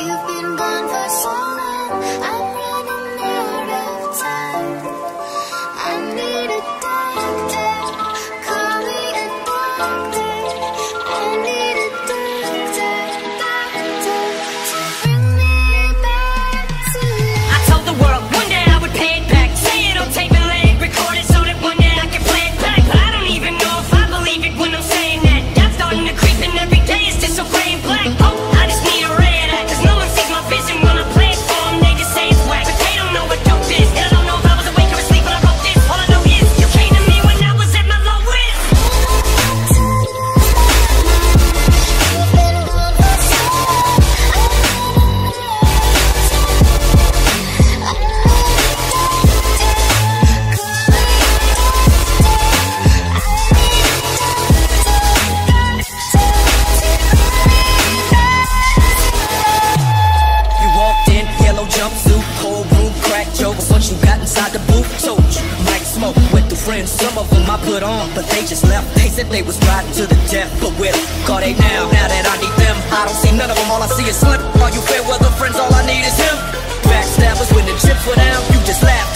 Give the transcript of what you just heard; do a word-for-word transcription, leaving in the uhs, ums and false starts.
You've been gone for so long, I'm running out of time. I need a doctor, call me a doctor. I need a doctor, doctor, to bring me back to life. I told the world one day I would pay it back. Say it on tape and let it record it so that one day I can play it back. But I don't even know if I believe it when I'm saying that. God's starting to creep and every day it's just so gray and black. Oh, I just need a ray of that, cause no one sees my vision when I play it for them. They just say it's whack, but they don't know what dope is. And I don't know if I was awake or asleep when I wrote this. All I know is you came to me when I was at my lowest. You walked in, yellow jumpsuit, whole room cracked jokes. Once you got inside the booth, told you like smoke. Went through friends, some of them I put on, but they just left. They said they was riding to the death, but where the car they now? Now that I need them, I don't see none of them. All I see is Slim. All you fair weather friends, all I need is him. Backstabbers when the chips were down, you just laugh.